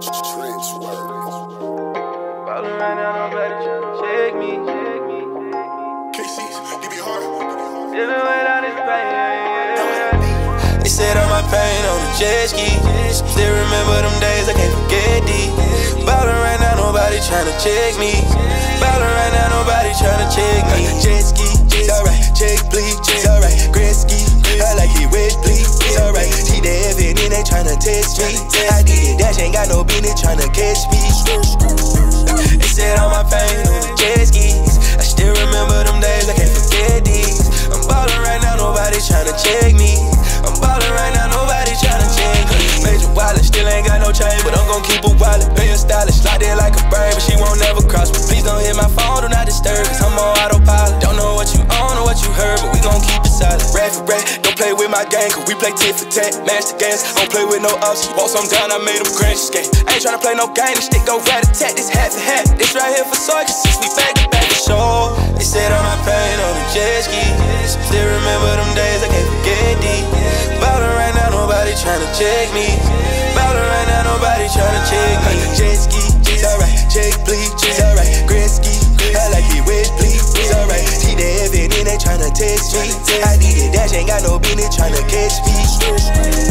TrenchWerk. Ballin' right now, nobody tryna check me. KC's, give me hard. Living without this pain. They said all my pain on the jet ski. Still remember them days, I can't forget these. Ballin' right now, nobody tryna check me. Ballin' right now, nobody tryna check me. Jet ski, it's alright. Check, please, it's alright. Gretzky, I like it wet, please, it's alright. See the heaven and they tryna test me. I did it, dash ain't got no business tryna catch me. They said all my pain on the jet skis. I still remember them days, I can't forget these. I'm ballin' right now, nobody tryna check me. I'm ballin' right now, nobody tryna check me. Major wallet, still ain't got no chain, but I'm gon' keep a wallet. Pay a stylist, locked in like a bird, but she won't never cross me. Please don't hit my phone, do not disturb, cause I'm on autopilot. Don't know what you own or what you heard, but we gon' keep it solid. Rat for rat, don't play with my gang, cause we play tit for tat. Match the games, don't play with no ups. Want some down, I made them cringe game. I ain't tryna play no game, this stick go rat-a-tat. This hat for hat, this right here for soy, cause since we back to back to show. They said all my pain on the jet ski. Still remember them days, I can't forget these. Ballin' right now, nobody tryna check me. Ballin' right now, nobody tryna check me. Jet ski, it's alright. Check, please, it's alright. Gretzky, I like it wet, please, it's alright. See the heaven and they tryna test me. I did it, dash ain't got no business tryna catch me.